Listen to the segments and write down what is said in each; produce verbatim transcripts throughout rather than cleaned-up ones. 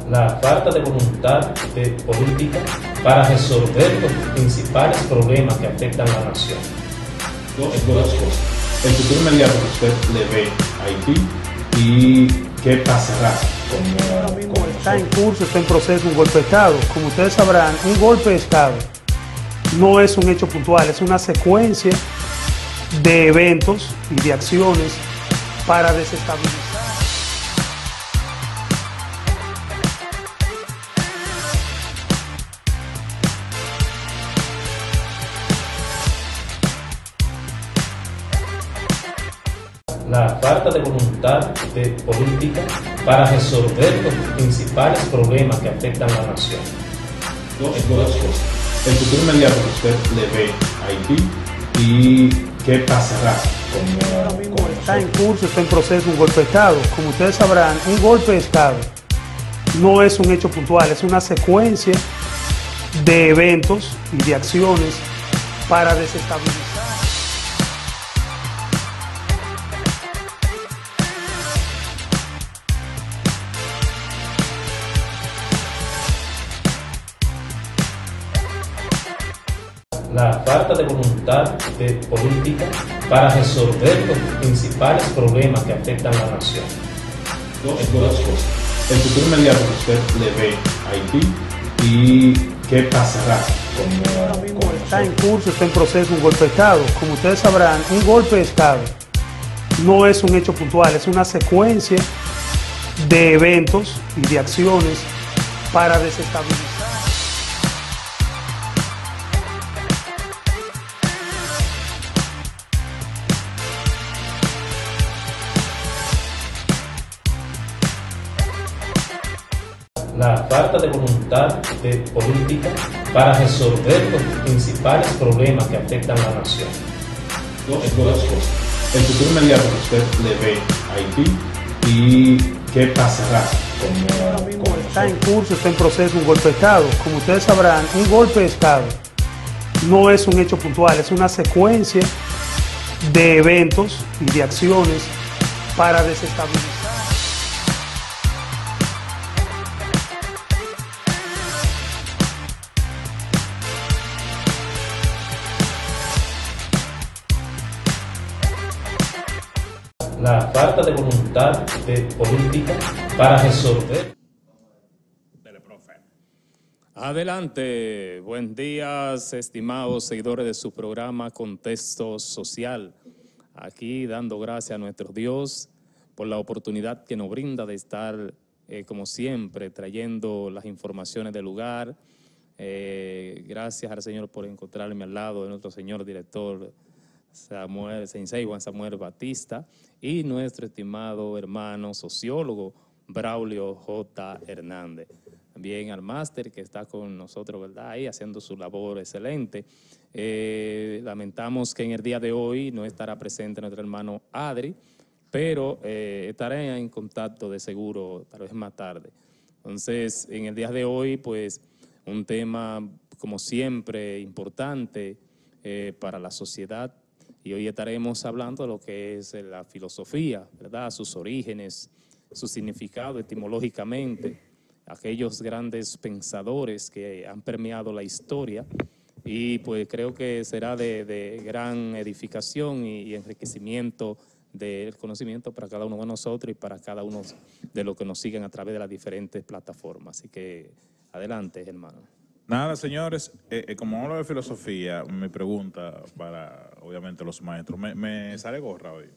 la falta de voluntad de política para resolver los principales problemas que afectan a la nación. Dos, dos cosas. El futuro inmediato que usted le ve a Haití y qué pasará con, Ahora mismo con está en nosotros. curso, está en proceso un golpe de Estado. Como ustedes sabrán, un golpe de Estado no es un hecho puntual, es una secuencia de eventos y de acciones para desestabilizar. La falta de voluntad de política para resolver los principales problemas que afectan a la nación. Dos, dos cosas. El futuro inmediato que usted le ve a Haití y qué pasará con, Ahora mismo con está en nosotros. curso, está en proceso un golpe de Estado. Como ustedes sabrán, un golpe de Estado no es un hecho puntual, es una secuencia de eventos y de acciones para desestabilizar. La falta de voluntad de política para resolver los principales problemas que afectan a la nación. Dos, dos cosas. El futuro inmediato que usted le ve a Haití y qué pasará con, Ahora mismo con está en nosotros. curso, está en proceso un golpe de Estado. Como ustedes sabrán, un golpe de Estado no es un hecho puntual, es una secuencia de eventos y de acciones para desestabilizar. La falta de voluntad de política para resolver los principales problemas que afectan a la nación. Dos, dos cosas. El futuro inmediato que usted le ve a Haití y qué pasará con, Ahora mismo con está en nosotros. curso, está en proceso un golpe de Estado. Como ustedes sabrán, un golpe de Estado no es un hecho puntual, es una secuencia de eventos y de acciones para desestabilizar. La falta de voluntad de política para resolver. Dele, profe. Adelante, buen día, estimados seguidores de su programa Contexto Social. Aquí dando gracias a nuestro Dios por la oportunidad que nos brinda de estar, eh, como siempre, trayendo las informaciones del lugar. Eh, gracias al Señor por encontrarme al lado de nuestro señor director Samuel, Sensei Juan Samuel Batista, y nuestro estimado hermano sociólogo Braulio J. Hernández. También al máster que está con nosotros, ¿verdad? Ahí haciendo su labor excelente. Eh, lamentamos que en el día de hoy no estará presente nuestro hermano Adri, pero eh, estaré en contacto de seguro, tal vez más tarde. Entonces, en el día de hoy, pues, un tema, como siempre, importante eh, para la sociedad. Y hoy estaremos hablando de lo que es la filosofía, ¿verdad? Sus orígenes, su significado etimológicamente, aquellos grandes pensadores que han permeado la historia, y pues creo que será de, de gran edificación y, y enriquecimiento del conocimiento para cada uno de nosotros y para cada uno de los que nos siguen a través de las diferentes plataformas. Así que adelante, hermano. Nada, señores, eh, eh, como hablo de filosofía, mi pregunta para, obviamente, los maestros, ¿me, me sale gorra hoy?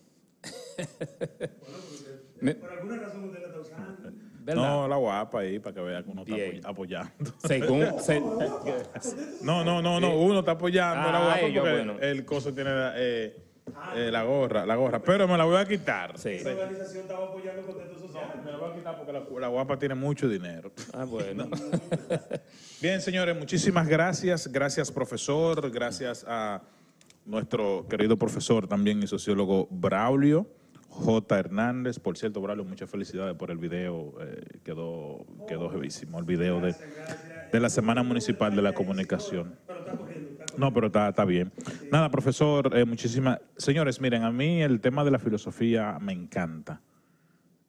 Me- Por alguna razón usted la está usando. ¿Verdad? No, la guapa ahí, para que vea que uno está Bien. apoy- apoyando. Según... se- No, no, no, no, uno está apoyando Ah, la guapa ellos, porque bueno. el coso tiene eh, eh, la gorra, la gorra, pero me la voy a quitar. Sí. Esa organización estaba apoyando contexto social. Me la voy a quitar porque la, la guapa tiene mucho dinero. Ah, bueno. Bien, señores, muchísimas gracias. Gracias, profesor. Gracias a nuestro querido profesor también y sociólogo Braulio J. Hernández. Por cierto, Braulio, muchas felicidades por el video. Eh, quedó quedó jevísimo. El video de, de la Semana Municipal de la Comunicación. No, pero está, está bien. Nada, profesor, eh, muchísimas... Señores, miren, a mí el tema de la filosofía me encanta.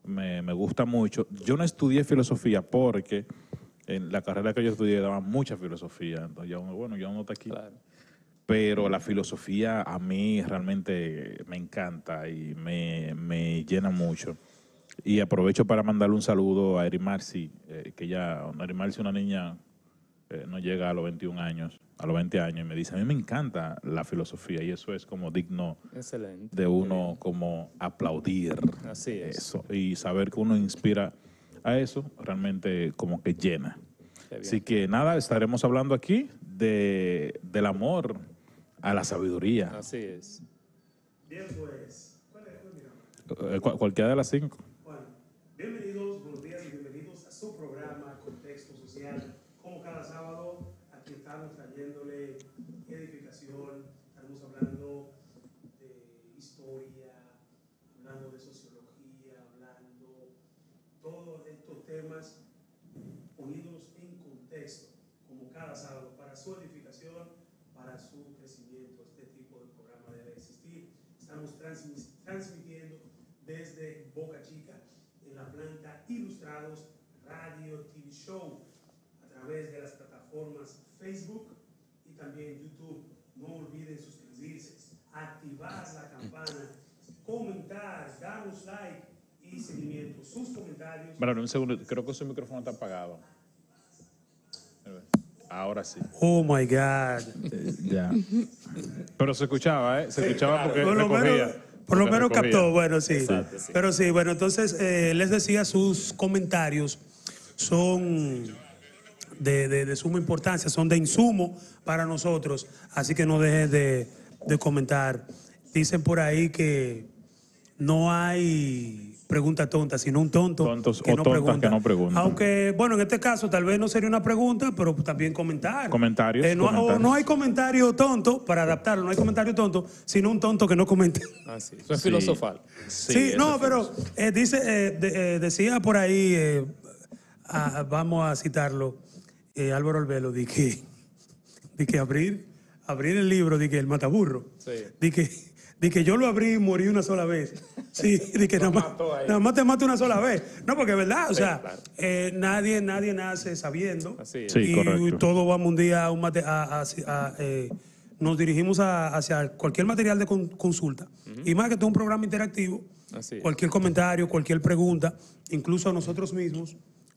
me, me gusta mucho. Yo no estudié filosofía porque en la carrera que yo estudié daba mucha filosofía. Entonces, ya uno, bueno, ya uno está aquí. Claro. Pero la filosofía a mí realmente me encanta y me, me llena mucho. Y aprovecho para mandarle un saludo a Erimarsi, eh, que ya, Erimarsi es una niña, eh, no llega a los veintiún años, a los veinte años, y me dice, a mí me encanta la filosofía y eso es como digno Excelente. de uno como aplaudir Así es. eso y saber que uno inspira a eso, realmente como que llena. Qué bien. Así que nada, estaremos hablando aquí de, del amor a la sabiduría. Así es. Bien, pues, ¿cuál es? ¿Cuál miramos? Eh, cual- cualquiera de las cinco. Bueno, bienvenidos, buenos días y bienvenidos a su programa Contexto Social. Como cada sábado, aquí estamos trayéndole edificación, estamos hablando de historia, hablando de sociología, hablando todos estos temas, poniéndolos en contexto, como cada sábado, para su edificación, para su crecimiento. Este tipo de programa debe existir. Estamos transmis- transmitiendo desde Boca Chica, en la planta Ilustrados Radio T V Show, a través de las plataformas Facebook y también YouTube. No olviden suscribirse, activar la campana, comentar, darnos like y seguimiento. Sus comentarios. Bueno, un segundo, creo que su micrófono está apagado. Ahora sí. Oh my God. Eh, ya. Pero se escuchaba, ¿eh? Se escuchaba porque Por lo recogía. menos, por lo porque menos recogía. captó, bueno, sí. Exacto, sí. Pero sí, bueno, entonces eh, les decía, sus comentarios son de, de, de suma importancia, son de insumo para nosotros, así que no dejen de, de comentar. Dicen por ahí que no hay pregunta tonta, sino un tonto Tontos que, o no tontas pregunta. que no preguntan. Aunque, bueno, en este caso tal vez no sería una pregunta, pero también comentar. Comentarios, Eh, no, comentarios. o no hay comentario tonto, para adaptarlo, no hay comentario tonto, sino un tonto que no comenta. Así. Eso es Sí. filosofal. Sí, Sí, no, eso pero eh, dice, eh, de- eh, decía por ahí, eh, ah, vamos a citarlo, eh, Álvaro Albelo, di que, di que abrir, abrir el libro, di que el mataburro, Sí. di que, di que yo lo abrí y morí una sola vez. Sí, di que Lo nada más, mató ahí. nada más te mato una sola vez. No, porque es verdad, o Sí, sea, claro. eh, nadie, nadie nace sabiendo. Así es. Sí, y correcto. todos vamos un día a un mate- a- a- a- eh, nos dirigimos a- hacia cualquier material de con- consulta. Y más que todo un programa interactivo, Así es. cualquier comentario, cualquier pregunta, incluso a nosotros mismos,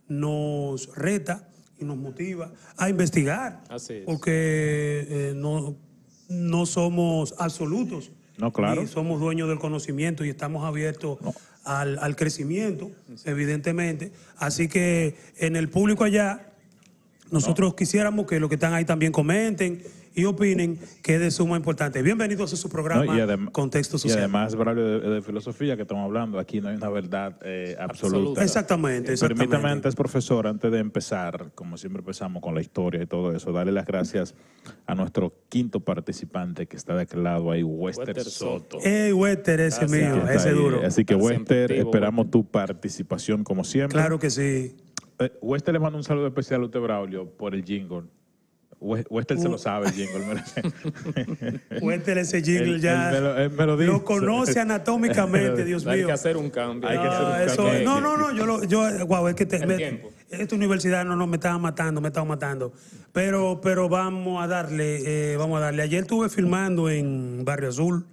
nos reta y nos motiva a investigar. Así es. Porque eh, no, no somos absolutos. No, claro. Ni somos dueños del conocimiento y estamos abiertos al, al crecimiento, evidentemente. Así que en el público allá, nosotros quisiéramos que los que están ahí también comenten y opinen, que es de suma importancia. Bienvenidos a su programa No, y adem- Contexto Y Social. además, Braulio, de, de filosofía que estamos hablando, aquí no hay una verdad eh, absoluta. Absoluta. Exactamente, exactamente. Permítame antes, profesor, antes de empezar, como siempre empezamos con la historia y todo eso, darle las gracias a nuestro quinto participante que está de aquel lado ahí, Wester Wester Soto. Soto. Ey, Wester, ese Gracias. mío, Que está ese ahí. duro. Así que, Está Wester, siempre activo, esperamos tu participación como siempre. Claro que sí. Eh, Wester le manda un saludo especial a usted, Braulio, por el jingle. We- Wester se lo sabe el jingle. mira. Wester, ese jingle Él- ya él me lo- él me lo dice. conoce anatómicamente, Dios Hay mío. que hacer un cambio. Hay que hacer un Ah, eso- cambio. no, no, no, yo, lo, yo guau, es que te- El me- tiempo. esta universidad no, no me estaba matando, me estaba matando. Pero, pero vamos a darle, eh, vamos a darle. Ayer estuve filmando en Barrio Azul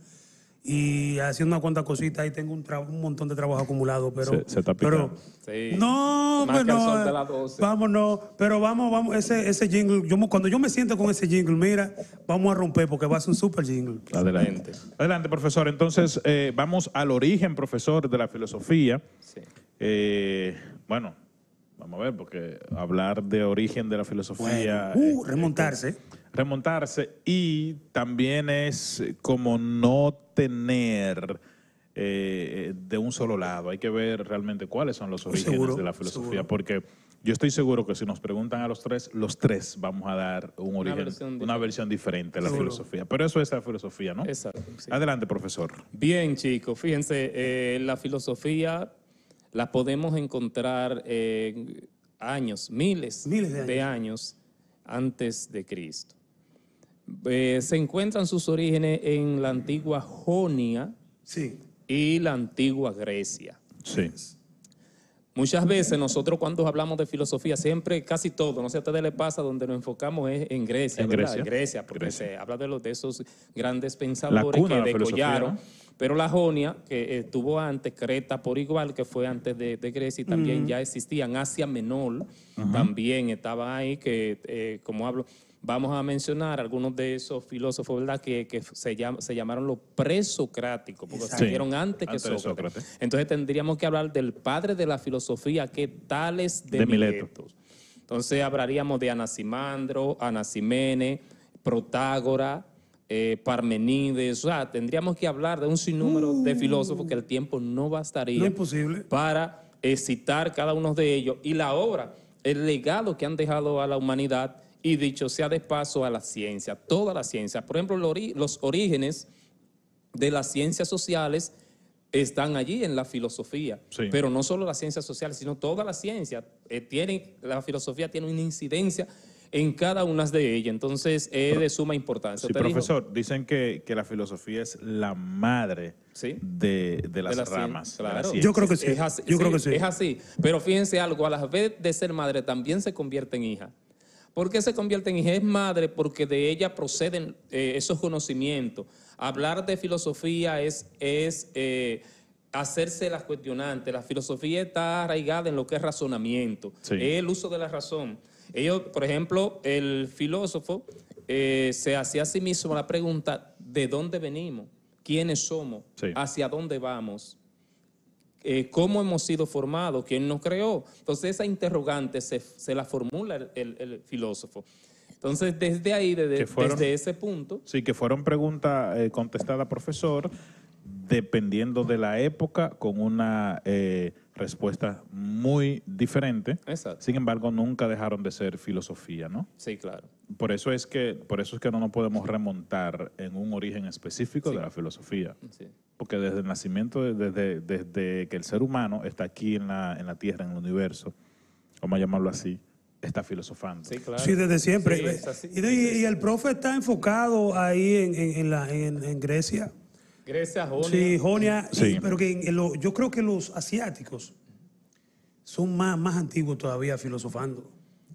y haciendo unas cuantas cositas. Ahí tengo un, tra- un montón de trabajo acumulado, pero, Se- se está pero picando. Sí. no, Más que el bueno, sol de las doce. vámonos, pero vamos, vamos, ese, ese jingle, yo, me- cuando yo me siento con ese jingle, mira, vamos a romper porque va a ser un super jingle. Adelante. Excelente. Adelante, profesor. Entonces, eh, vamos al origen, profesor, de la filosofía. Sí. Eh, bueno, vamos a ver, porque hablar de origen de la filosofía... Bueno, uh, eh, remontarse. eh, remontarse y también es como no tener eh, de un solo lado. Hay que ver realmente cuáles son los orígenes Seguro, de la filosofía, seguro. porque yo estoy seguro que si nos preguntan a los tres, los tres vamos a dar un origen, versión una diferente. versión diferente de la Seguro. filosofía. Pero eso es la filosofía, ¿no? Exacto. sí. Adelante, profesor. Bien, chicos, fíjense, eh, la filosofía la podemos encontrar en años, miles, Miles de años antes de Cristo. Eh, se encuentran sus orígenes en la antigua Jonia Sí. y la antigua Grecia. Sí. Muchas veces nosotros cuando hablamos de filosofía, siempre, casi todo, no sé a ustedes les pasa, donde nos enfocamos es en Grecia, En ¿verdad? Grecia. En Grecia, porque Grecia. se habla de, los, de esos grandes La pensadores cuna de que la filosofía, degollaron. ¿no? Pero la Jonia, que estuvo antes, Creta por igual, que fue antes de, de Grecia, y también ya existían. Asia Menor también estaba ahí, que eh, como hablo, vamos a mencionar algunos de esos filósofos, ¿verdad? Que, que se, llama, se llamaron los presocráticos, porque Exacto. surgieron antes que Antes de Sócrates. Sócrates. Entonces tendríamos que hablar del padre de la filosofía, que Tales de, De Mileto. Mileto. Entonces hablaríamos de Anaximandro, Anaximene, Protágora, eh, Parmenides. O sea, tendríamos que hablar de un sinnúmero Uh. de filósofos que el tiempo no bastaría No es posible. para eh, citar cada uno de ellos y la obra, el legado que han dejado a la humanidad y, dicho sea de paso, a la ciencia, toda la ciencia. Por ejemplo, los, ori los orígenes de las ciencias sociales están allí en la filosofía, Sí. pero no solo las ciencias sociales, sino toda la ciencia. Eh, tiene, la filosofía tiene una incidencia en cada una de ellas, entonces es de suma importancia. Sí, ¿Usted dijo? profesor, dicen que, que la filosofía es la madre Sí. de, de las De la cien- ramas. de la claro. ciencia. Yo creo que sí. Es así, Yo creo que sí. Es así. Pero fíjense algo, a la vez de ser madre también se convierte en hija. ¿Por qué se convierte en hija? Es madre porque de ella proceden eh, esos conocimientos. Hablar de filosofía es, es eh, hacerse las cuestionantes. La filosofía está arraigada en lo que es razonamiento, Sí. es el uso de la razón. Ellos, por ejemplo, el filósofo eh, se hacía a sí mismo la pregunta: ¿de dónde venimos? ¿Quiénes somos? Sí. ¿Hacia dónde vamos? Eh, ¿Cómo hemos sido formados? ¿Quién nos creó? Entonces esa interrogante se, se la formula el, el- el filósofo. Entonces desde ahí, desde, Que fueron- desde ese punto, Sí, que fueron preguntas eh, contestadas, profesor, dependiendo de la época, con una eh, respuesta muy diferente. Exacto. Sin embargo, nunca dejaron de ser filosofía, ¿no? sí, claro. Por eso es que, por eso es que no nos podemos remontar en un origen específico Sí. de la filosofía. Sí. Porque desde el nacimiento, desde, desde que el ser humano está aquí en la, en la Tierra, en el universo, vamos a llamarlo así, está filosofando. Sí, claro. Sí, desde siempre. Sí, es así. y, de- y el profe está enfocado ahí en, en- en la, en, en Grecia. Grecia, Jonia. Sí, Jonia, y- Sí. pero que en- en lo- yo creo que los asiáticos son más, más antiguos todavía filosofando.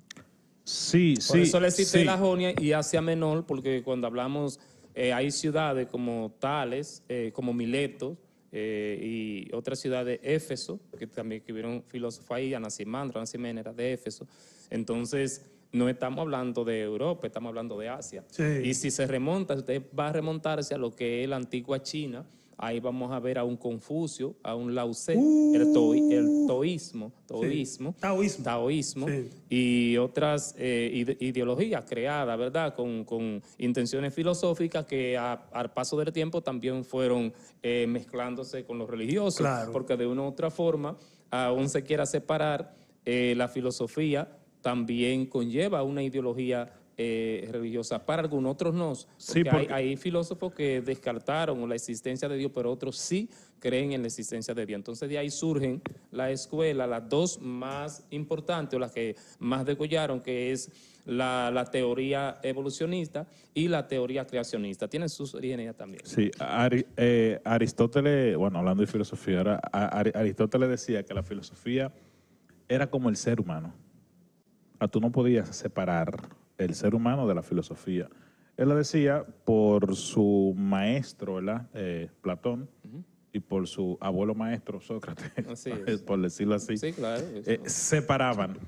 Sí, Por sí. eso le cité sí. la Jonia y Asia Menor, porque cuando hablamos, eh, hay ciudades como Tales, eh, como Mileto, eh, y otras ciudades, Éfeso, que también escribieron filósofos ahí, Anaximandro, Anaximene era de Éfeso. Entonces, no estamos hablando de Europa, estamos hablando de Asia. Sí. Y si se remonta, usted va a remontarse a lo que es la antigua China, ahí vamos a ver a un Confucio, a un Lao Tse, el, toi- el toísmo, toísmo, Taoísmo. taoísmo Sí. y otras eh, ide- ideologías creadas, ¿verdad? Con, con intenciones filosóficas que a- al paso del tiempo también fueron eh, mezclándose con los religiosos, Claro. porque de una u otra forma, aún se quiera separar, eh, la filosofía también conlleva una ideología eh, religiosa. Para algunos, otros no. Porque Sí, porque- hay, hay filósofos que descartaron la existencia de Dios, pero otros sí creen en la existencia de Dios. Entonces de ahí surgen la escuela, las dos más importantes o las que más degollaron, que es la, la teoría evolucionista y la teoría creacionista. Tienen sus orígenes ya también. Sí, Ari- eh, Aristóteles, bueno, hablando de filosofía, ahora, a- Ari- Aristóteles decía que la filosofía era como el ser humano. Ah, tú no podías separar el ser humano de la filosofía. Él lo decía por su maestro, ¿verdad? Eh, Platón, y por su abuelo maestro, Sócrates, Así es. por decirlo así. Sí, claro. eso. Eh, separaban,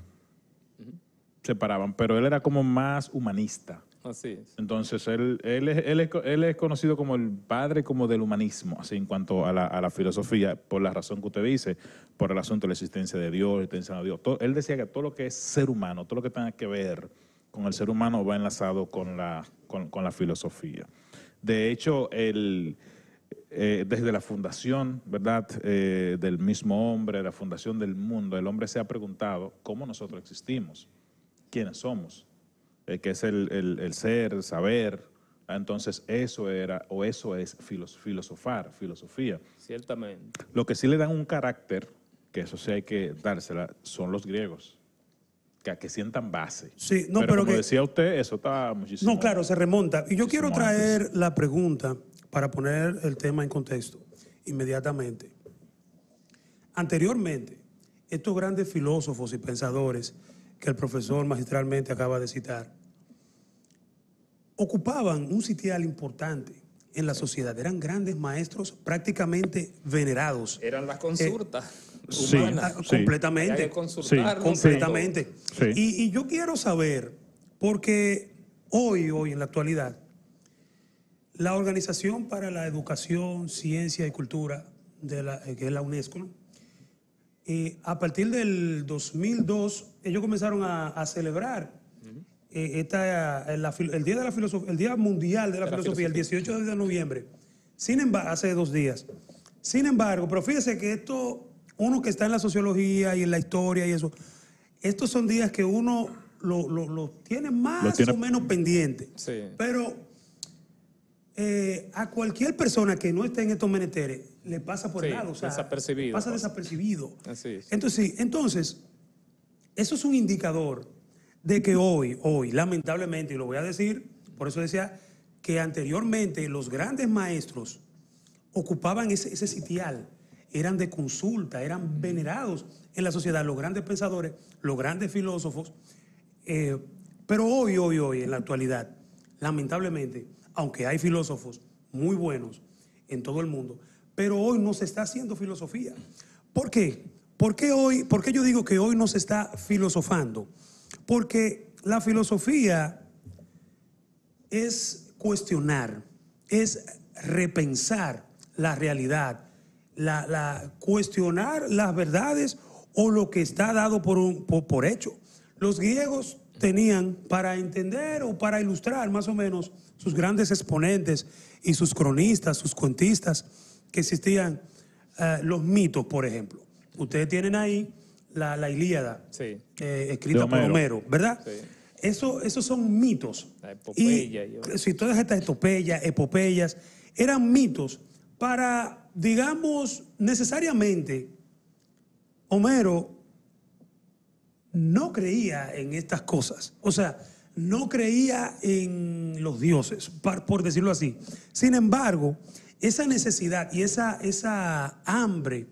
separaban, pero él era como más humanista. Así es. Entonces, él, él, es, él, es, él es conocido como el padre como del humanismo, así en cuanto a la, a la filosofía, por la razón que usted dice, por el asunto de la existencia de Dios, la existencia de Dios. Todo, él decía que todo lo que es ser humano, todo lo que tenga que ver con el ser humano va enlazado con la, con, con la filosofía. De hecho, el, eh, desde la fundación, ¿verdad?, eh, del mismo hombre, la fundación del mundo, el hombre se ha preguntado cómo nosotros existimos, quiénes somos. Eh, que es el, el, el ser, el saber. Entonces eso era, o eso es filos, filosofar, filosofía. Ciertamente. Lo que sí le dan un carácter, que eso sí hay que dársela, son los griegos, que, que sientan base. Sí, no, pero, pero como que- decía usted, eso está muchísimo. No, claro, se remonta. Y yo quiero muchísimo traer antes. la pregunta para poner el tema en contexto inmediatamente. Anteriormente, estos grandes filósofos y pensadores que el profesor magistralmente acaba de citar, ocupaban un sitial importante en la sociedad. Eran grandes maestros prácticamente venerados. Eran las consultas Eh, sí, humanas. sí. Completamente. Hay que consultarnos, Completamente. Sí. Y, y yo quiero saber, porque hoy, hoy en la actualidad, la Organización para la Educación, Ciencia y Cultura, de la, que es la UNESCO, ¿no? Eh, a partir del dos mil dos, ellos comenzaron a, a celebrar eh, esta, la, el Día de la Filosofía, el Día Mundial de la, de la Filosofía, Filosofía, el dieciocho de noviembre. Sin embargo, hace dos días. Sin embargo, pero fíjese que esto, uno que está en la sociología y en la historia y eso, estos son días que uno lo, lo, lo tiene más Lo tiene- o menos pendiente. Sí. Pero eh, a cualquier persona que no esté en estos menesteres le pasa por el Sí, lado, o sea, desapercibido, pasa pasa. desapercibido. Así es. Entonces, sí, entonces, eso es un indicador de que hoy, hoy, lamentablemente, y lo voy a decir, por eso decía que anteriormente los grandes maestros ocupaban ese, ese sitial, eran de consulta, eran venerados en la sociedad, los grandes pensadores, los grandes filósofos, eh, pero hoy, hoy, hoy, en la actualidad, lamentablemente, aunque hay filósofos muy buenos en todo el mundo, pero hoy no se está haciendo filosofía. ¿Por qué? ¿Por qué hoy, por qué yo digo que hoy no se está filosofando? Porque la filosofía es cuestionar, es repensar la realidad, la, la- cuestionar las verdades o lo que está dado por, un, por, por hecho. Los griegos tenían, para entender o para ilustrar más o menos sus grandes exponentes y sus cronistas, sus cuentistas, que existían eh, los mitos, por ejemplo. Ustedes tienen ahí la, la Ilíada, Sí. eh, escrita De por Homero. Homero, ¿verdad? Sí. Eso, esos son mitos. La epopeya y- Y, sí, todas estas epopeyas, epopeyas, eran mitos para, digamos, necesariamente, Homero no creía en estas cosas. O sea, no creía en los dioses, par- por decirlo así. Sin embargo, esa necesidad y esa, esa hambre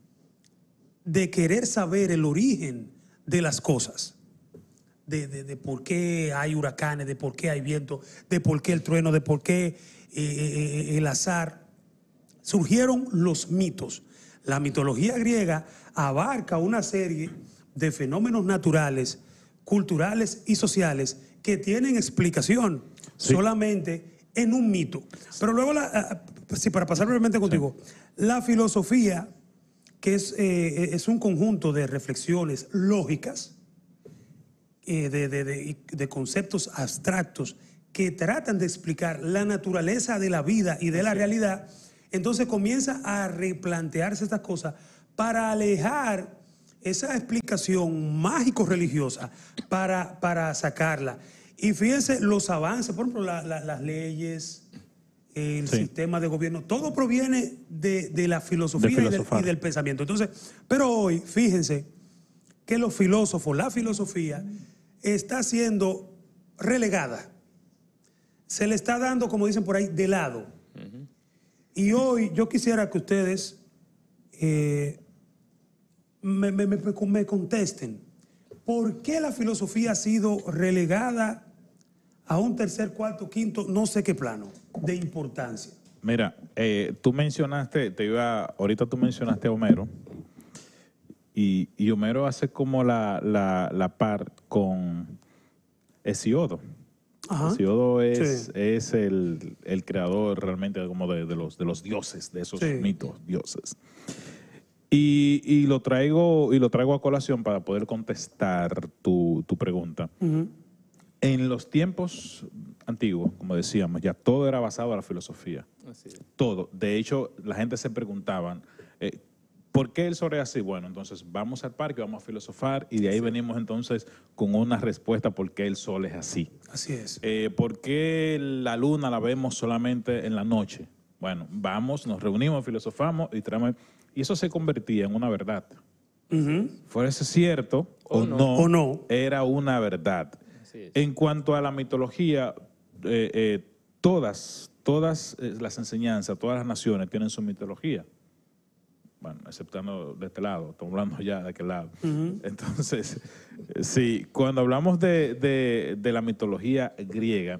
de querer saber el origen de las cosas, de, de- de por qué hay huracanes, de por qué hay viento, de por qué el trueno, de por qué eh, eh, el azar, surgieron los mitos. La mitología griega abarca una serie de fenómenos naturales, culturales y sociales que tienen explicación Sí. solamente en un mito. Pero luego, la, ah, sí, para pasar brevemente contigo, la filosofía, que es, eh, es un conjunto de reflexiones lógicas, eh, de, de- de- de conceptos abstractos que tratan de explicar la naturaleza de la vida y de la realidad, entonces comienza a replantearse estas cosas para alejar esa explicación mágico-religiosa, para, para sacarla. Y fíjense los avances, por ejemplo, la- la- las leyes, el Sí. sistema de gobierno, todo proviene de, de la filosofía De y del, filosofar. y del pensamiento. Entonces, pero hoy, fíjense que los filósofos, la filosofía, está siendo relegada. Se le está dando, como dicen por ahí, de lado. Y hoy yo quisiera que ustedes eh, me, me- me- me contesten. ¿Por qué la filosofía ha sido relegada a un tercer, cuarto, quinto, no sé qué plano de importancia? Mira, eh, tú mencionaste, te iba, ahorita tú mencionaste a Homero, y, y Homero hace como la, la, la par con Hesiodo. Ajá. Hesiodo es, Sí. es el, el creador realmente como de, de los, de los dioses, de esos Sí. mitos, dioses. Y, y lo traigo, y lo traigo a colación para poder contestar tu, tu pregunta. Ujú. En los tiempos antiguos, como decíamos, ya todo era basado en la filosofía. Así es. Todo. De hecho, la gente se preguntaban, eh, ¿por qué el sol es así? Bueno, entonces vamos al parque, vamos a filosofar y de ahí venimos entonces con una respuesta por qué el sol es así. Así es. Eh, ¿Por qué la luna la vemos solamente en la noche? Bueno, vamos, nos reunimos, filosofamos y traemos... Y eso se convertía en una verdad. Ujú. Fuese cierto o, O no, no. O no. era una verdad. Así es. En cuanto a la mitología, eh, eh, todas, todas eh, las enseñanzas, todas las naciones tienen su mitología. bueno, exceptando de este lado, estamos hablando ya de aquel lado. Uh-huh. Entonces, sí, cuando hablamos de, de, de la mitología griega,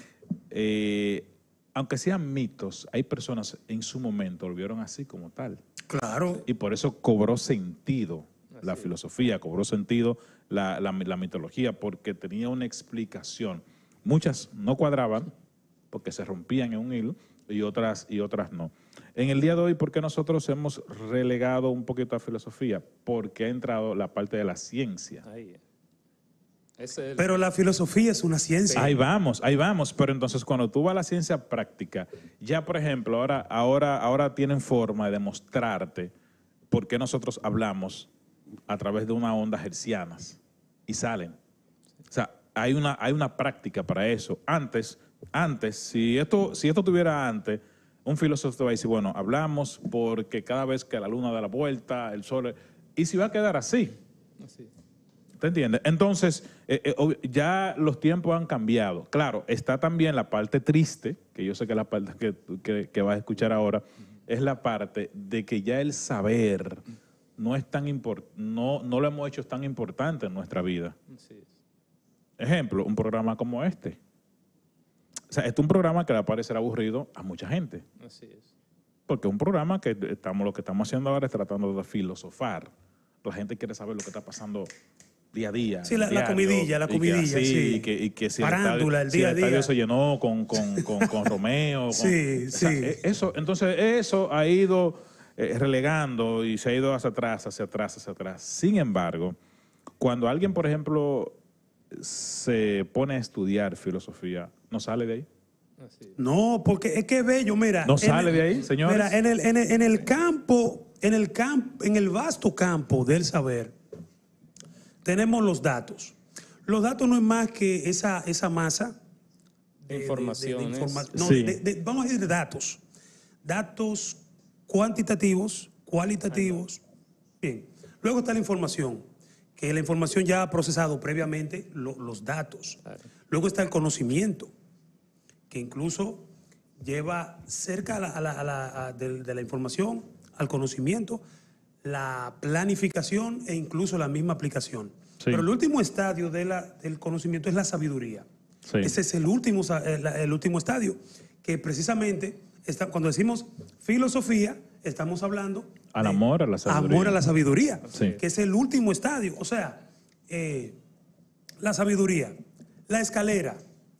eh, aunque sean mitos, hay personas en su momento lo vieron así como tal. Claro. Y por eso cobró sentido la filosofía, cobró sentido la, la, la mitología, porque tenía una explicación. Muchas no cuadraban porque se rompían en un hilo y otras, y otras no. En el día de hoy, ¿por qué nosotros hemos relegado un poquito a filosofía? Porque ha entrado la parte de la ciencia. Ahí. Es el... Pero la filosofía es una ciencia. Ahí vamos, ahí vamos. Pero entonces cuando tú vas a la ciencia práctica, ya por ejemplo, ahora, ahora, ahora tienen forma de demostrarte por qué nosotros hablamos a través de una onda hertzianas y salen. O sea, hay una, hay una práctica para eso. Antes, antes, si esto, si esto tuviera antes, un filósofo te va a decir, bueno, hablamos porque cada vez que la luna da la vuelta, el sol... Y si va a quedar así. Así. ¿Te entiendes? Entonces, eh, eh, ya los tiempos han cambiado. Claro, está también la parte triste, que yo sé que es la parte que, que, que vas a escuchar ahora, uh-huh. es la parte de que ya el saber no es tan import, no, no lo hemos hecho tan importante en nuestra vida. Así es. Ejemplo, un programa como este. O sea, este es un programa que le va a parecer aburrido a mucha gente. Así es. Porque es un programa que estamos, lo que estamos haciendo ahora es tratando de filosofar. La gente quiere saber lo que está pasando día a día. Sí, la, diario, la comidilla, la comidilla, y que, así, sí. Y que, y que si Parándula, el estadio, el día si a el día. estadio se llenó con, con, con, con Romeo. Con, sí, o sea, sí. Eso, entonces, eso ha ido eh, relegando y se ha ido hacia atrás, hacia atrás, hacia atrás. Sin embargo, cuando alguien, por ejemplo, se pone a estudiar filosofía, ¿no sale de ahí? Así. No, porque es que es bello, mira. ¿No sale el, de ahí, señores? Mira, en el, en el, en el campo, en el campo, en el vasto campo del saber, tenemos los datos. Los datos no es más que esa, esa masa de informaciones. De, de, de informa no, sí. de, de, vamos a decir de datos. Datos cuantitativos, cualitativos. Bien. Luego está la información, que la información ya ha procesado previamente lo, los datos. Claro. Luego está el conocimiento, que incluso lleva cerca a la, a la, a la, a de, de la información al conocimiento, la planificación e incluso la misma aplicación. Sí. Pero el último estadio de la, del conocimiento es la sabiduría. Sí. Ese es el último, el, el último estadio, que precisamente está, cuando decimos filosofía, estamos hablando al amor a la sabiduría. Amor a la sabiduría, sí. que es el último estadio. O sea, eh, la sabiduría, la escalera.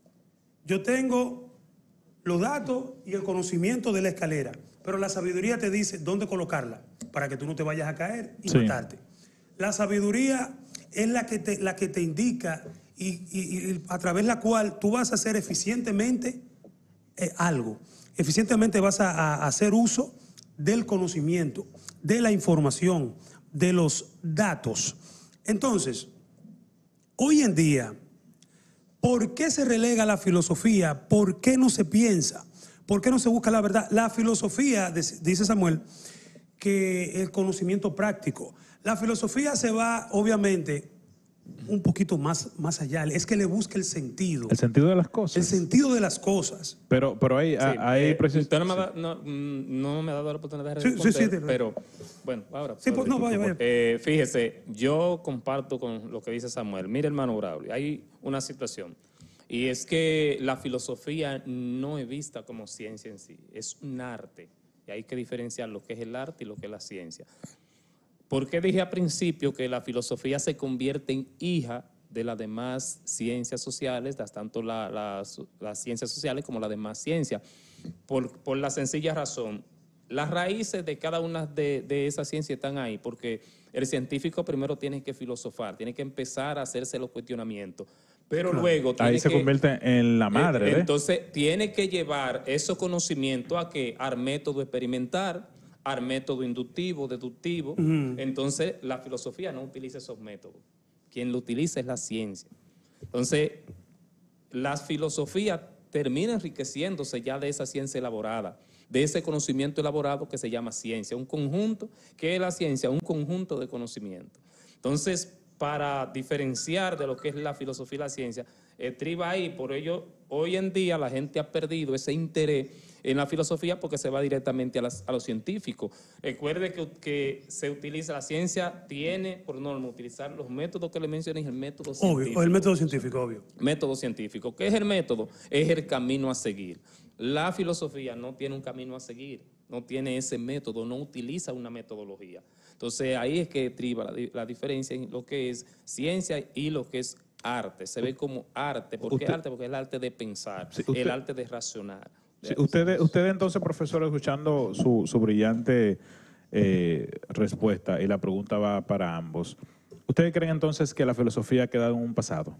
Yo tengo los datos y el conocimiento de la escalera, pero la sabiduría te dice dónde colocarla para que tú no te vayas a caer y sí. matarte. La sabiduría es la que te, la que te indica y, y, y a través de la cual tú vas a hacer eficientemente eh, algo. Eficientemente vas a, a hacer uso del conocimiento, de la información, de los datos. Entonces, hoy en día, ¿por qué se relega la filosofía? ¿Por qué no se piensa? ¿Por qué no se busca la verdad? La filosofía, dice Samuel, que el conocimiento práctico. La filosofía se va, obviamente, un poquito más, más allá. Es que le busca el sentido. El sentido de las cosas. El sentido de las cosas. Pero, pero hay... Sí, hay eh, precis- usted no me, da, no, no me ha dado la oportunidad de sí, responder, sí, sí, pero bueno, ahora... Sí, pues, no, vaya, vaya. Eh, fíjese, yo comparto con lo que dice Samuel. Mire, hermano Braulio, hay una situación. Y es que la filosofía no es vista como ciencia en sí. Es un arte. Y hay que diferenciar lo que es el arte y lo que es la ciencia. ¿Por qué dije al principio que la filosofía se convierte en hija de las demás ciencias sociales, tanto las la, la ciencias sociales como las demás ciencias? Por, por la sencilla razón, las raíces de cada una de, de esas ciencias están ahí, porque el científico primero tiene que filosofar, tiene que empezar a hacerse los cuestionamientos, pero claro. luego... Tiene ahí se que, convierte en la madre. Eh, entonces, tiene que llevar esos conocimientos a que al método experimental, al método inductivo, deductivo. Uh-huh. Entonces, la filosofía no utiliza esos métodos. Quien lo utiliza es la ciencia. Entonces, la filosofía termina enriqueciéndose ya de esa ciencia elaborada, de ese conocimiento elaborado que se llama ciencia. Un conjunto, ¿qué es la ciencia? Un conjunto de conocimiento. Entonces, para diferenciar de lo que es la filosofía y la ciencia, estriba ahí. Por ello, hoy en día la gente ha perdido ese interés en la filosofía porque se va directamente a, las, a lo científico. Recuerde que, que se utiliza, la ciencia tiene por norma utilizar los métodos que le mencioné, el método científico. Obvio, el método científico, obvio. Método científico. ¿Qué es el método? Es el camino a seguir. La filosofía no tiene un camino a seguir, no tiene ese método, no utiliza una metodología. Entonces ahí es que triba la, la diferencia en lo que es ciencia y lo que es arte. Se ve como arte. ¿Por qué Usted, arte? Porque es el arte de pensar, sí, usted, el arte de razonar. Sí, usted, usted entonces, profesor, escuchando su, su brillante eh, respuesta, y la pregunta va para ambos, ¿ustedes creen entonces que la filosofía ha quedado en un pasado?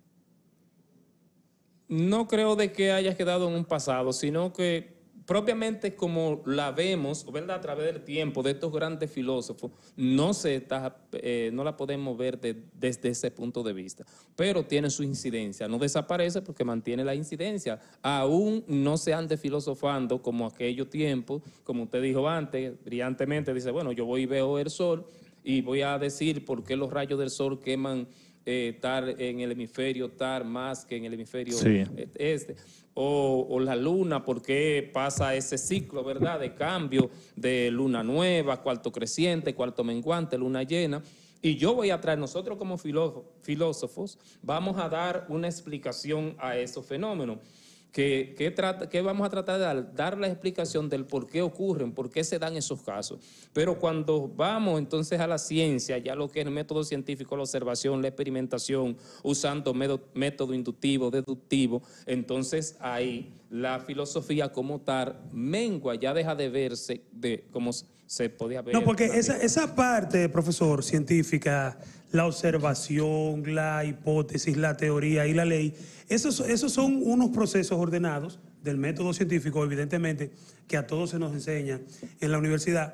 No creo de que haya quedado en un pasado, sino que propiamente como la vemos, ¿verdad? A través del tiempo de estos grandes filósofos, no, se está, eh, no la podemos ver de, desde ese punto de vista, pero tiene su incidencia, no desaparece porque mantiene la incidencia. Aún no se ande filosofando como aquellos tiempos, como usted dijo antes, brillantemente, dice, bueno, yo voy y veo el sol y voy a decir por qué los rayos del sol queman eh, tal en el hemisferio tal más que en el hemisferio sí. este. O, o la luna, por qué pasa ese ciclo, ¿verdad?, de cambio de luna nueva, cuarto creciente, cuarto menguante, luna llena. Y yo voy a traer, nosotros como filósofos, vamos a dar una explicación a esos fenómenos. Que, que, trata, que vamos a tratar de dar, dar la explicación del por qué ocurren, por qué se dan esos casos. Pero cuando vamos entonces a la ciencia, ya lo que es el método científico, la observación, la experimentación, usando método, método inductivo, deductivo, entonces ahí la filosofía como tal mengua, ya deja de verse de como se podía ver. No, porque esa, esa parte, profesor, científica, la observación, la hipótesis, la teoría y la ley, esos, esos son unos procesos ordenados del método científico, evidentemente, que a todos se nos enseña en la universidad.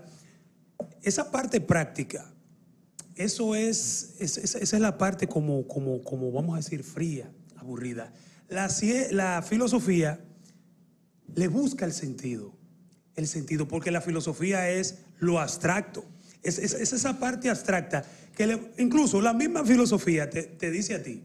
Esa parte práctica, eso es, es, es esa es la parte como, como, como, vamos a decir, fría, aburrida. La, la filosofía le busca el sentido, el sentido, porque la filosofía es lo abstracto, es, es, es esa parte abstracta que le, incluso la misma filosofía te, te dice a ti,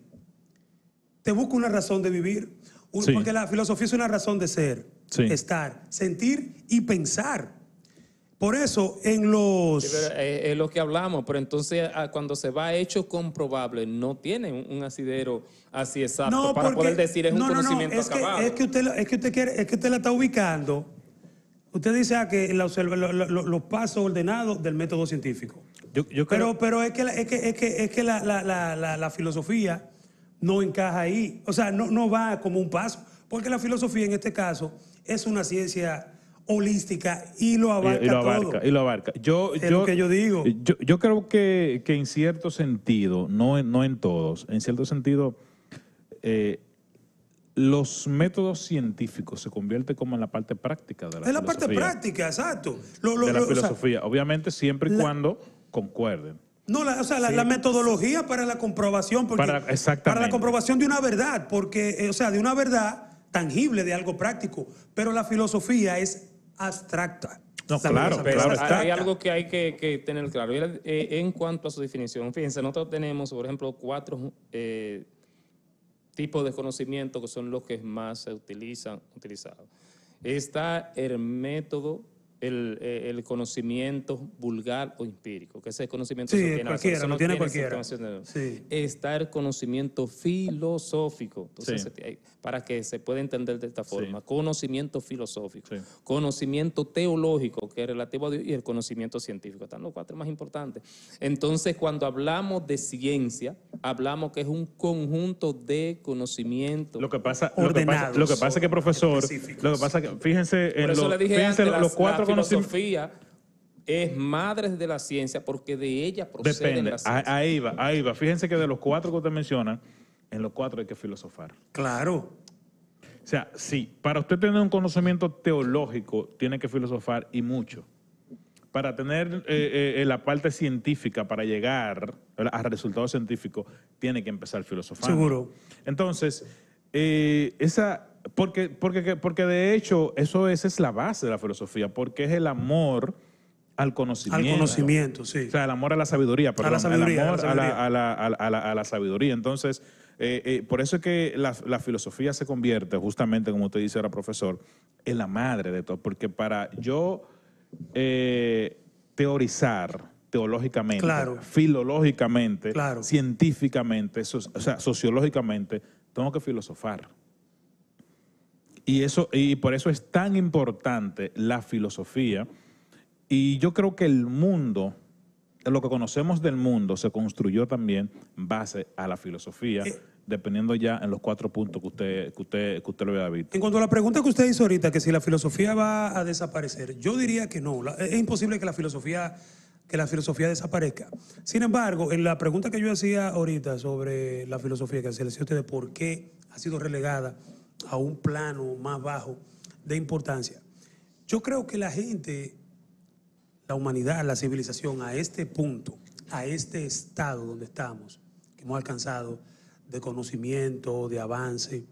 te busca una razón de vivir, sí. Porque la filosofía es una razón de ser, sí. Estar, sentir y pensar. Por eso en los... Sí, es, es lo que hablamos, pero entonces cuando se va a hechos comprobables no tiene un, un asidero así exacto no, para porque, poder decir es un no, conocimiento no, no, es acabado. Que, es, que usted, es, que usted quiere, es que usted la está ubicando. Usted dice ah, que la, lo, lo, lo, los pasos ordenados del método científico. Yo, yo creo... Pero, pero es que, la, es que, es que, es que la, la, la, la, la filosofía no encaja ahí. O sea, no, no va como un paso. Porque la filosofía en este caso es una ciencia holística y lo abarca, y, y lo abarca todo. Y lo abarca. Yo, es yo, lo que yo digo. Yo, yo creo que, que en cierto sentido, no, no en todos, en cierto sentido, eh, los métodos científicos se convierten como en la parte práctica de la filosofía. Es la parte práctica, exacto. Lo, lo, de la lo, filosofía. O sea, obviamente siempre y la, cuando concuerden. No, la, o sea, la, sí. la metodología para la comprobación, porque, para, exactamente. para la comprobación de una verdad, porque, eh, o sea, de una verdad tangible, de algo práctico, pero la filosofía es abstracta. No, claro, pero claro hay, hay algo que hay que, que tener claro. Eh, en cuanto a su definición, fíjense, nosotros tenemos, por ejemplo, cuatro eh, tipos de conocimiento que son los que más se utilizan, utilizados. Está el método, el, el conocimiento vulgar o empírico, que ese conocimiento sí, se tiene, cualquiera, no tiene, tiene cualquiera. Sí. Está el conocimiento filosófico, entonces, sí. Para que se pueda entender de esta forma, sí. Conocimiento filosófico, sí. Conocimiento teológico, que es relativo a Dios, y el conocimiento científico, están los cuatro más importantes. Entonces, cuando hablamos de ciencia, hablamos que es un conjunto de conocimientos lo que pasa, lo que pasa, lo que pasa es que, profesor, lo que pasa es que, fíjense, en lo, fíjense antes, los las, cuatro la filosofía es madre de la ciencia porque de ella procede la ciencia. Ahí va, ahí va. Fíjense que de los cuatro que usted menciona, en los cuatro hay que filosofar. Claro. O sea, sí, para usted tener un conocimiento teológico, tiene que filosofar y mucho. Para tener eh, eh, la parte científica, para llegar a resultados científicos, tiene que empezar filosofando. Seguro. Entonces, eh, esa... Porque, porque, porque de hecho eso esa es la base de la filosofía, porque es el amor al conocimiento. Al conocimiento, sí. O sea, el amor a la sabiduría, perdón. A la sabiduría. El amor a la, a la, a la, a la, a la, a la sabiduría. Entonces, Eh, eh, por eso es que la, la filosofía se convierte, justamente como usted dice ahora, profesor, en la madre de todo. Porque para yo eh, teorizar teológicamente, Claro. filológicamente, Claro. científicamente, so, o sea, sociológicamente, tengo que filosofar. Y, eso, y por eso es tan importante la filosofía. Y yo creo que el mundo, lo que conocemos del mundo, se construyó también en base a la filosofía, Eh, dependiendo ya en los cuatro puntos que usted, que usted, que usted lo había visto. En cuanto a la pregunta que usted hizo ahorita, que si la filosofía va a desaparecer, yo diría que no. La- es imposible que la filosofía, que la filosofía desaparezca. Sin embargo, en la pregunta que yo hacía ahorita sobre la filosofía, que se le decía a usted de por qué ha sido relegada a un plano más bajo de importancia, yo creo que la gente, la humanidad, la civilización, a este punto, a este estado donde estamos, que hemos alcanzado de conocimiento, de avance,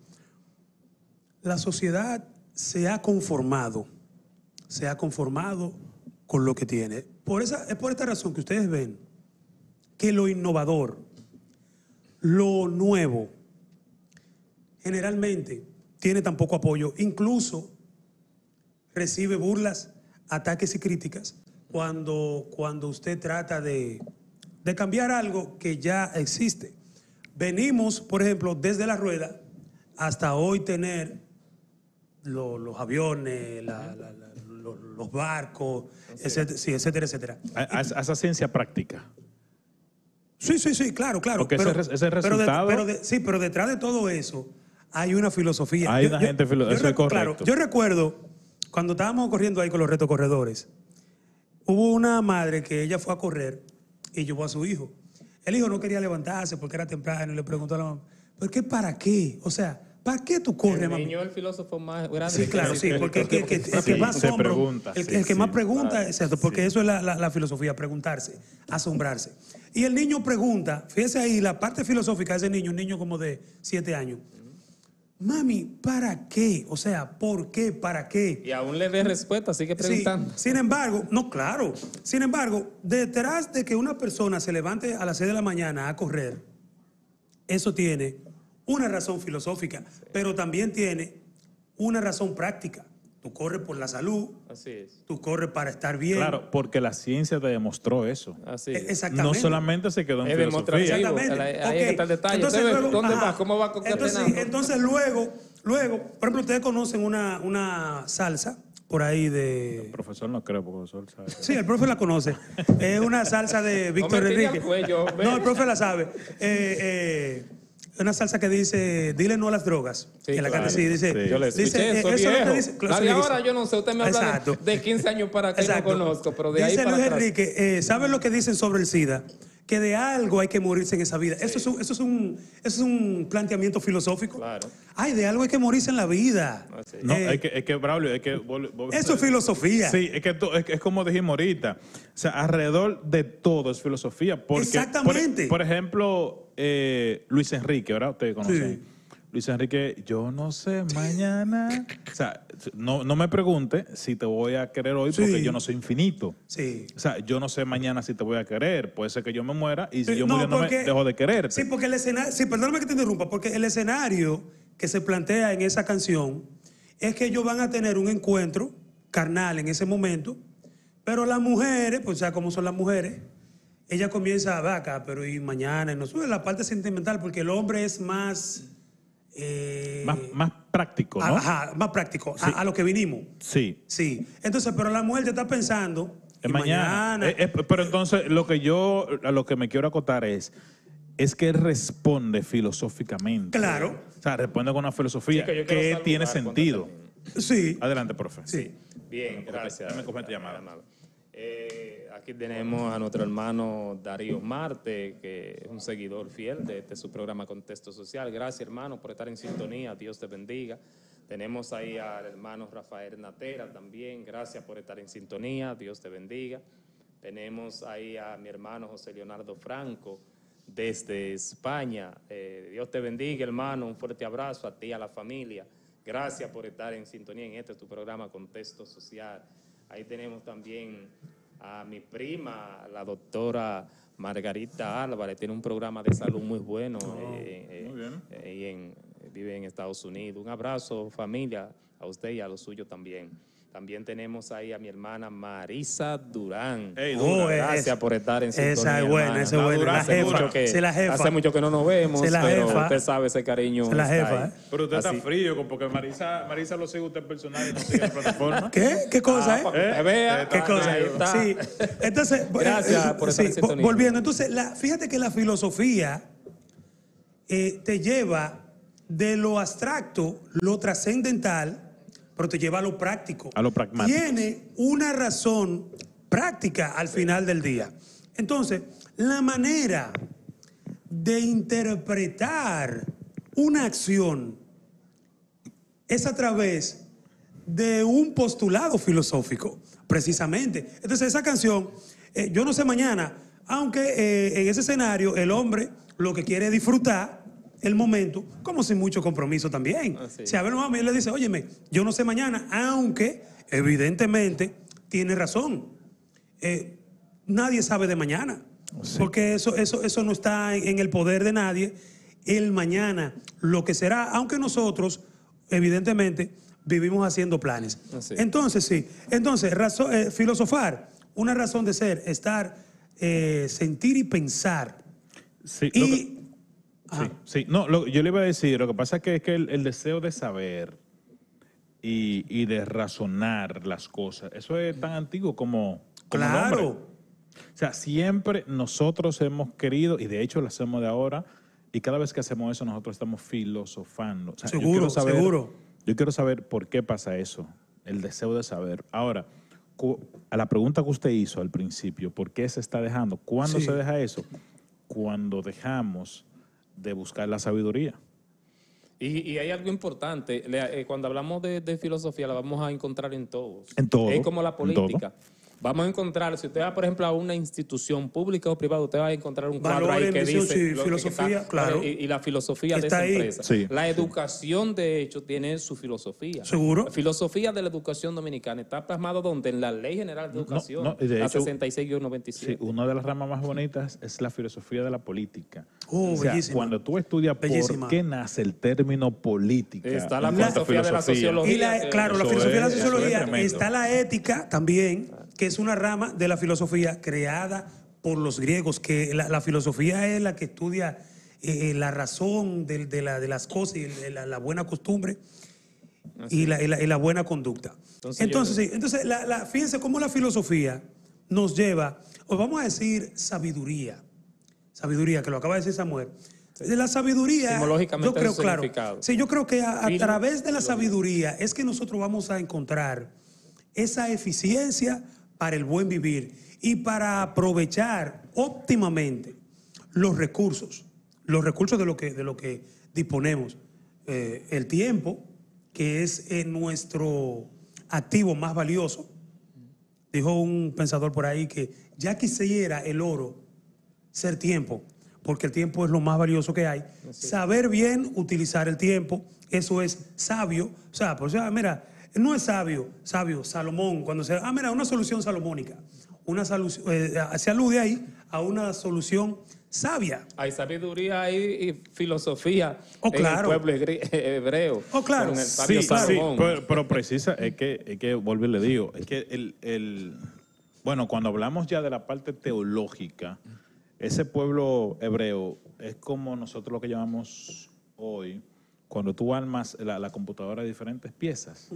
la sociedad se ha conformado, se ha conformado con lo que tiene. Por esa, es por esta razón que ustedes ven que lo innovador, lo nuevo, generalmente tiene tan poco apoyo, incluso recibe burlas, ataques y críticas cuando, cuando usted trata de, de cambiar algo que ya existe. Venimos, por ejemplo, desde la rueda hasta hoy tener lo- los aviones, la- la- la- lo- los barcos, etcétera, sí, etcétera, etcétera. A, a- a esa ciencia práctica. Sí, sí, sí, claro, claro. Porque ese res- ese pero de- resultado- pero de- sí, pero detrás de todo eso hay una filosofía. Hay una gente filo- eso es recu- Claro, correcto. yo recuerdo cuando estábamos corriendo ahí con los retos corredores, hubo una madre que ella fue a correr y llevó a su hijo. El hijo no quería levantarse porque era temprano y le preguntó a la mamá, ¿pero qué para qué? O sea, ¿para qué tú corres, El mami? niño es el filósofo más grande. Sí, claro, sí, porque el que, el que- el que Sí, más se asombro, pregunta, el, sí, el que sí, más pregunta, claro, es cierto, porque eso es la, la- la filosofía, preguntarse, asombrarse. Y el niño pregunta, fíjese ahí, la parte filosófica de ese niño, un niño como de siete años, mami, ¿para qué? O sea, ¿por qué? ¿Para qué? Y aún le dé respuesta, sigue Sí, preguntando. sin embargo, no, claro. Sin embargo, detrás de que una persona se levante a las seis de la mañana a correr, eso tiene una razón filosófica, pero también tiene una razón práctica. Tú corres por la salud, Así es. tú corres para estar bien. Claro, porque la ciencia te demostró eso. Así E- es. Exactamente. No solamente se quedó en Es filosofía. demostrativo. Exactamente. Ahí Ok. está el detalle. Entonces, Usted ve, luego, ¿dónde ajá. va? ¿Cómo va concatenando? Entonces, entonces luego, luego, por ejemplo, ustedes conocen una, una salsa por ahí de... El profesor no creo, porque el profesor sabe. Sí, el profe la conoce. Es una salsa de Víctor me tire Enrique. al cuello, ve. No, el profe la sabe. Eh, eh, una salsa que dice, dile no a las drogas. Sí, que la claro. canta así, dice... Sí. Yo le escuché dice, eso, eh, viejo. es lo que dice- La eso de dice. ahora yo no sé, usted me habla Exacto. de, de quince años para acá y no Exacto. conozco, pero de ahí Dice para Luis atrás. Enrique, eh, ¿saben lo que dicen sobre el SIDA? Que de algo hay que morirse en esa vida. Eso, es un, eso, es un, eso es un planteamiento filosófico. Claro. Ay, de algo hay que morirse en la vida. Así es. No, Eh, es que, es que Braulio, es que... vos- vos- Eso es filosofía. Sí, es que tú- es, que es como dijimos ahorita. O sea, alrededor de todo es filosofía. Porque, Exactamente. Por, por ejemplo, eh, Luis Enrique, ¿verdad? Ustedes conocen. Sí. Luis Enrique, yo no sé mañana. O sea, no, no me pregunte si te voy a querer hoy Sí. porque yo no soy infinito. Sí. O sea, yo no sé mañana si te voy a querer. Puede ser que yo me muera y si Sí, yo no, muriéndome porque- dejo de quererte. Sí, porque el escenario, sí, perdóname que te interrumpa, porque el escenario que se plantea en esa canción es que ellos van a tener un encuentro carnal en ese momento, pero las mujeres, pues ya como son las mujeres, ella comienza a vaca, pero y mañana, y no sube la parte sentimental, porque el hombre es más... eh, más, más práctico, ¿no? Ajá, más práctico, a- Sí. a, lo que vinimos. Sí. Sí. Entonces, pero la mujer te está pensando... Es y mañana. Eh, eh, pero entonces lo que yo, a lo que me quiero acotar es, es que él responde filosóficamente. Claro. O sea, responde con una filosofía Sí, que yo que, quiero tiene saludar sentido. cuando Sí. Adelante, profe. Sí. Bien, gracias. Dame coger esta llamada. Nada. Eh, aquí tenemos a nuestro hermano Darío Marte, que es un seguidor fiel de este su programa Contexto Social. Gracias, hermano, por estar en sintonía. Dios te bendiga. Tenemos ahí al hermano Rafael Natera también. Gracias por estar en sintonía. Dios te bendiga. Tenemos ahí a mi hermano José Leonardo Franco desde España. Eh, Dios te bendiga, hermano. Un fuerte abrazo a ti y a la familia. Gracias por estar en sintonía en este tu programa Contexto Social. Ahí tenemos también a mi prima, la doctora Margarita Álvarez, tiene un programa de salud muy bueno. Oh, eh, muy bien. eh, y en, vive en Estados Unidos. Un abrazo, familia, a usted y a los suyos también. También tenemos ahí a mi hermana Marisa Durán. Ey, Oh, dura. Gracias es- por estar en sintonía, esa es buena, hermana. esa es buena. Durán, La Hace jefa. mucho que, Sí, la jefa. hace mucho que no nos vemos, Sí, la pero jefa. usted sabe ese cariño. Sí, la está jefa, ahí. ¿eh? Pero usted Así- está frío, porque Marisa, Marisa lo sigue usted personal y no sigue en la plataforma. ¿Qué? ¿Qué cosa, Ah, eh? para que usted vea. ¿Qué cosa? Ahí está. Sí. Entonces, Gracias eh, por estar en sí, sintonía. volviendo, entonces, la, fíjate que la filosofía eh, te lleva de lo abstracto, lo trascendental, pero te lleva a lo práctico. A lo pragmático. Tiene una razón práctica al final del día. Entonces, la manera de interpretar una acción es a través de un postulado filosófico, precisamente. Entonces, esa canción, eh, yo no sé mañana, aunque eh, en ese escenario el hombre lo que quiere es disfrutar el momento, como sin mucho compromiso también. Ah, sí. Si a ver, no, él le dice, óyeme, yo no sé mañana, aunque evidentemente tiene razón. Eh, nadie sabe de mañana, Sí. porque eso, eso, eso no está en, en el poder de nadie. El mañana, lo que será, aunque nosotros, evidentemente, vivimos haciendo planes. Así. Entonces, sí, entonces, razón, eh, filosofar, una razón de ser, estar, eh, sentir y pensar. Sí, lo que- Y, Sí, Ajá. sí. No, lo- yo le iba a decir, lo que pasa es que, es que el, el deseo de saber y, y de razonar las cosas, eso es tan antiguo como, como el hombre. claro, O sea, siempre nosotros hemos querido, y de hecho lo hacemos de ahora, y cada vez que hacemos eso nosotros estamos filosofando. O sea, yo Seguro, quiero saber- seguro. Yo quiero saber por qué pasa eso, el deseo de saber. Ahora, cu- a la pregunta que usted hizo al principio, ¿por qué se está dejando? ¿Cuándo Sí. se deja eso? Cuando dejamos de buscar la sabiduría. Y, y hay algo importante, le- eh, cuando hablamos de, de filosofía la vamos a encontrar en todos. En todo, Es como la en política. Vamos a encontrar, si usted va, por ejemplo, a una institución pública o privada, usted va a encontrar un cuadro Valores, ahí que misión, dice... sí, lo que filosofía, está- claro. Y, y la filosofía de Está esa ahí. empresa. Sí. La educación, de hecho, tiene su filosofía. Seguro. La filosofía de la educación dominicana está plasmado donde en la Ley General de Educación, no, y de la hecho- sesenta y seis noventa y Sí, siete. una de las ramas más bonitas es la filosofía de la política. Oh, o sea, bellísima. cuando tú estudias Bellísima. por qué nace el término política. Está la en cuanto a filosofía de la sociología. Y la- que- claro, la Eso filosofía de es- la eso es sociología, tremendo. está la ética también, que es una rama de la filosofía creada por los griegos, que la, la filosofía es la que estudia eh, la razón de, de la- de las cosas y el- la, la buena costumbre y la, y la- y la buena conducta. Entonces, Entonces, yo- sí, entonces la, la- fíjense cómo la filosofía nos lleva, o vamos a decir sabiduría, sabiduría, que lo acaba de decir Samuel. De la sabiduría, Etimológicamente yo creo, es su claro, significado. sí, yo creo que a, a Filo- través de la sabiduría es que nosotros vamos a encontrar esa eficiencia para el buen vivir y para aprovechar óptimamente los recursos, los recursos de lo que, de lo que disponemos. Eh, el tiempo, que es eh, nuestro activo más valioso. Dijo un pensador por ahí que ya quisiera el oro ser tiempo, porque el tiempo es lo más valioso que hay. Saber bien utilizar el tiempo, eso es sabio. O sea, pues, ah, mira, no es sabio, sabio, Salomón, cuando se... Ah, mira, una solución salomónica. Una solución, eh, se alude ahí a una solución sabia. Hay sabiduría hay y filosofía Oh, en claro. el pueblo egre- hebreo. Oh, claro. Con el sabio Sí, sí, Salomón. pero, pero precisa, es que, es que vuelvo y le digo, es que el, el- bueno, cuando hablamos ya de la parte teológica, ese pueblo hebreo es como nosotros lo que llamamos hoy, cuando tú armas la, la computadora de diferentes piezas.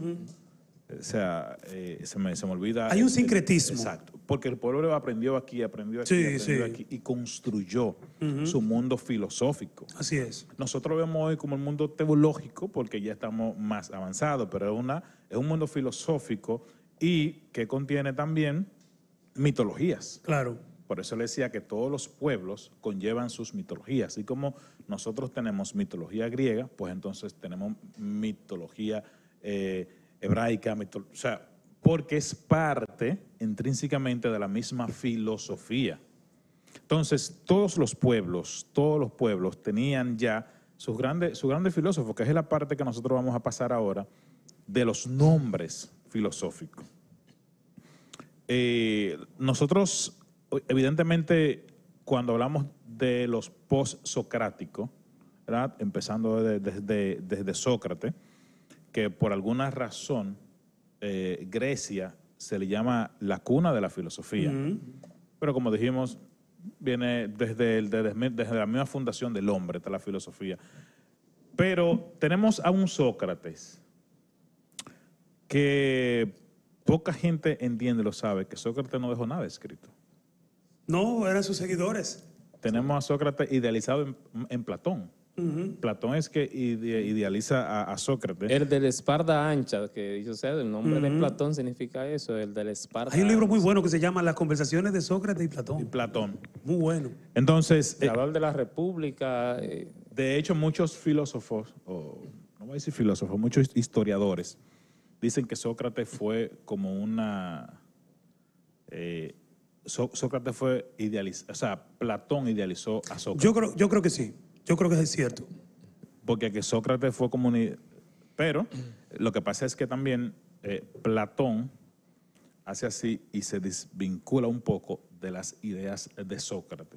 O sea, eh, se, me, se me olvida. Hay un sincretismo. Exacto. Porque el pueblo hebreo aprendió aquí, aprendió aquí, Sí, aprendió sí. aquí y construyó su mundo filosófico. Así es. Nosotros vemos hoy como el mundo teológico porque ya estamos más avanzados, pero es, una, es un mundo filosófico y que contiene también mitologías. Claro. Por eso le decía que todos los pueblos conllevan sus mitologías. Así como nosotros tenemos mitología griega, pues entonces tenemos mitología eh, hebraica, mito- o sea, porque es parte intrínsecamente de la misma filosofía. Entonces, todos los pueblos, todos los pueblos tenían ya sus grandes, sus grandes filósofos, que es la parte que nosotros vamos a pasar ahora, de los nombres filosóficos. Eh, nosotros, evidentemente, cuando hablamos de los post-socráticos, ¿verdad? Empezando desde, desde, desde Sócrates, que por alguna razón eh, Grecia se le llama la cuna de la filosofía. Uh-huh. Pero como dijimos, viene desde, el, desde, desde la misma fundación del hombre, está la filosofía. Pero tenemos a un Sócrates que poca gente entiende, lo sabe, que Sócrates no dejó nada escrito. No, eran sus seguidores. Tenemos a Sócrates idealizado en, en Platón. Uh-huh. Platón es que ide, idealiza a, a Sócrates. El de la espalda ancha, que yo sé, el nombre uh-huh. de Platón significa eso, el de la espalda. Hay un libro muy bueno que se llama Las conversaciones de Sócrates y Platón. Y Platón. Muy bueno. Entonces, creador eh, de la República. Eh. De hecho, muchos filósofos, o no voy a decir filósofos, muchos historiadores dicen que Sócrates fue como una... Eh, So, Sócrates fue idealizado, o sea, Platón idealizó a Sócrates. Yo creo, yo creo que sí, yo creo que es cierto. Porque que Sócrates fue como un... Pero lo que pasa es que también eh, Platón hace así y se desvincula un poco de las ideas de Sócrates.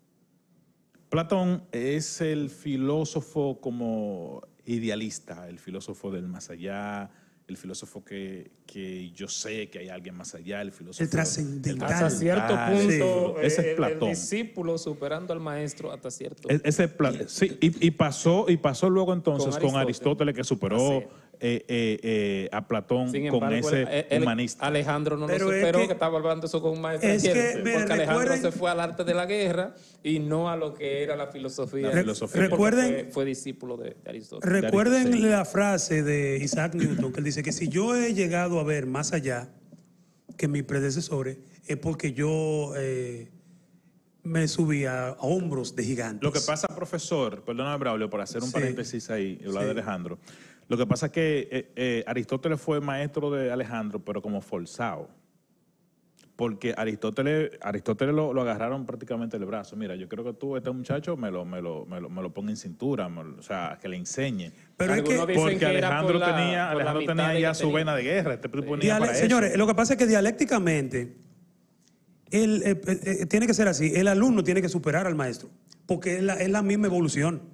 Platón es el filósofo como idealista, el filósofo del más allá, el filósofo que, que yo sé que hay alguien más allá, el filósofo... El trascendental. Hasta cierto punto, sí. Ese el, es Platón. El discípulo superando al maestro hasta cierto punto. Ese es sí, y, y, pasó, y pasó luego entonces con Aristóteles, con Aristóteles que superó eh, eh, eh, a Platón. Sin con embargo, ese el, el, humanista. Alejandro no Pero lo superó, que, que estaba hablando eso con un maestro. Es que, porque mira, Alejandro recuerden, se fue al arte de la guerra y no a lo que era la filosofía. La filosofía. Recuerden, fue, fue discípulo de, de Aristóteles. Recuerden de Aristóteles. La frase de Isaac Newton, que él dice que si yo he llegado a ver más allá que mis predecesores, es porque yo eh, me subí a, a hombros de gigantes. Lo que pasa, profesor, perdóname, Braulio, por hacer un sí. paréntesis ahí, hablar sí. de Alejandro. Lo que pasa es que eh, eh, Aristóteles fue maestro de Alejandro, pero como forzado. Porque Aristóteles, Aristóteles lo, lo agarraron prácticamente el brazo. Mira, yo creo que tú, este muchacho, me lo, me lo, me lo, me lo ponga en cintura, me, o sea, que le enseñe. Pero es que, porque que Alejandro la, tenía, Alejandro tenía ya su vena de guerra. Este ponía para señores, eso. Lo que pasa es que dialécticamente, él, eh, eh, tiene que ser así. El alumno tiene que superar al maestro, porque es la, es la misma evolución.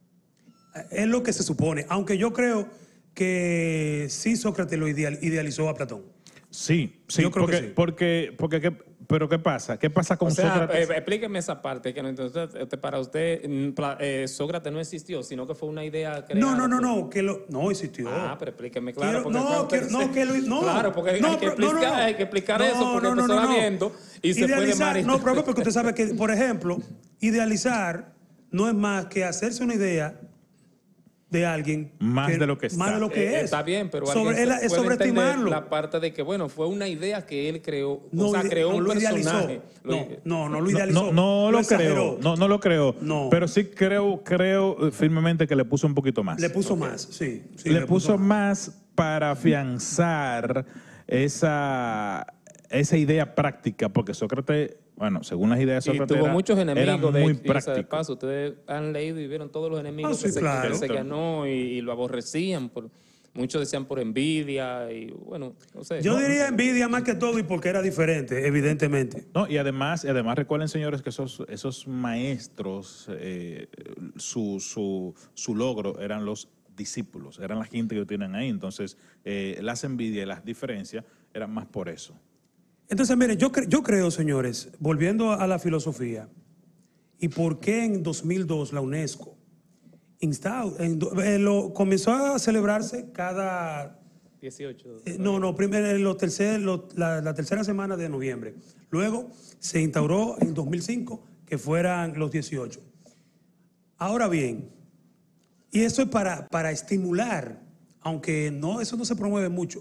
Es lo que se supone. Aunque yo creo que sí Sócrates lo ideal, idealizó a Platón. Sí, sí, yo creo porque, que sí. porque, porque, ¿qué, pero ¿qué pasa? ¿Qué pasa con o sea, Sócrates? Eh, explíqueme esa parte, que no, entonces, para usted eh, Sócrates no existió, sino que fue una idea creada. No, no, no, no, que lo, no existió. Ah, pero explíqueme, claro. Quiero, no, que, no, que lo, no. Claro, porque no, hay, que explicar, no, no, no. hay que explicar no, eso, porque no, no, empezó no, no. viendo y se idealizar, puede no, pero porque usted sabe que, por ejemplo, idealizar no es más que hacerse una idea de alguien más que, de lo que está. Más de lo que eh, es. Está bien, pero sobre, él es sobreestimarlo. La parte de que, bueno, fue una idea que él creó. No, o sea, creó no un lo personaje. No, no, no lo idealizó. No, no, no lo, lo creo. No, no lo creo. No. Pero sí creo, creo firmemente que le puso un poquito más. Le puso okay. más, sí. sí le, le puso, puso más, más para afianzar esa, esa idea práctica, porque Sócrates, bueno, según las ideas de Sócrates, y tuvo era, muchos enemigos era muy de, práctico. De paso, ustedes han leído y vieron todos los enemigos oh, sí, que, se, claro. que él se ganó y, y lo aborrecían. Por, muchos decían por envidia y bueno, no sé. Yo no, diría envidia más que todo y porque era diferente, evidentemente. No, y además, y además recuerden, señores, que esos, esos maestros, eh, su, su, su logro eran los discípulos, eran la gente que lo tienen ahí. Entonces, eh, las envidias y las diferencias eran más por eso. Entonces, miren, yo, cre yo creo, señores, volviendo a la filosofía, y por qué en dos mil dos la UNESCO instauró, en, eh, lo, comenzó a celebrarse cada... dieciocho. Eh, no, no, primero lo tercer, lo, la, la tercera semana de noviembre. Luego se instauró en dos mil cinco que fueran los dieciocho. Ahora bien, y eso es para, para estimular, aunque no, eso no se promueve mucho,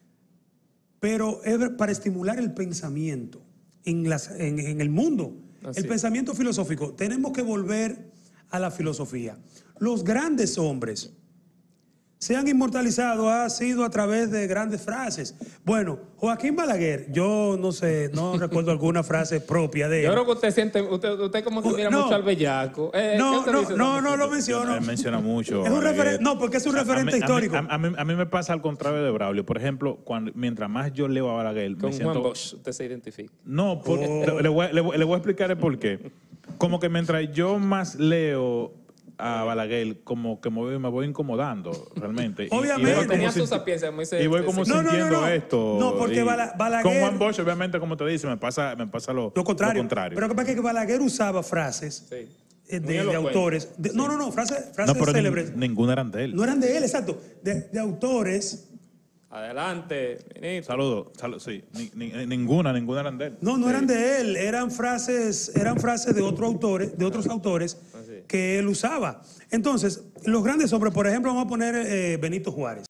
pero es para estimular el pensamiento en, las, en, en el mundo. Así. El pensamiento filosófico. Tenemos que volver a la filosofía. Los grandes hombres se han inmortalizado, ha sido a través de grandes frases. Bueno, Joaquín Balaguer, yo no sé, no recuerdo alguna frase propia de él. Yo creo que usted siente, usted, usted como que mira no, mucho al bellaco. Eh, no, no, no, no, no lo menciono. Él menciona mucho. Es un referente, no, porque es un referente a mí, histórico. A mí, a, mí, a mí me pasa al contrario de Braulio. Por ejemplo, cuando, mientras más yo leo a Balaguer, con me siento... Juan Bosch, usted se identifica. No, porque, oh. le, le, voy, le, le voy a explicar el por qué. como que mientras yo más leo a Balaguer, como que me voy, me voy incomodando realmente. Y- Obviamente. Y, voy Tenía como su sinti- sapiencia, muy se- y voy como No, no, no, sintiendo no. esto. No, porque y Bala- Balaguer- Con Juan Bosch, obviamente, como te dice, me pasa, me pasa lo, Lo contrario. lo contrario. Pero lo que pasa es que Balaguer usaba frases Sí. eh, Muy de, de elocuente. autores. de- No, no, no, frases, no, frases pero célebres. nin- ninguna eran de él. No eran de él, exacto. De, de autores. Adelante, ministro. Saludos, saludos, sí. Ni- ni- ninguna, ninguna eran de él. No, no Sí. eran de él, eran frases, eran frases de otros autores, de otros autores Así. que él usaba. Entonces, los grandes hombres, por ejemplo, vamos a poner eh, Benito Juárez.